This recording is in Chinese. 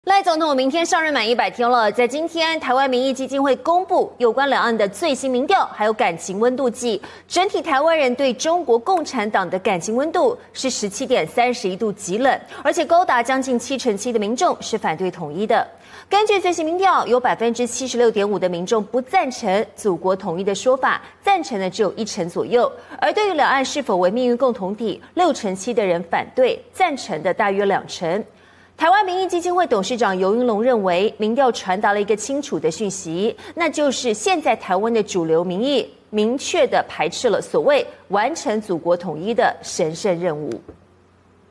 赖总统明天上任满100天了，在今天，台湾民意基金会公布有关两岸的最新民调，还有感情温度计，整体台湾人对中国共产党的感情温度是17.31度，极冷，而且高达将近7%的民众是反对统一的。根据最新民调，有76.5%的民众不赞成祖国统一的说法，赞成的只有1%左右。而对于两岸是否为命运共同体，67%的人反对，赞成的大约2%。台湾民意基金会董事长游云龙认为，民调传达了一个清楚的讯息，那就是现在台湾的主流民意明确地排斥了所谓完成祖国统一的神圣任务。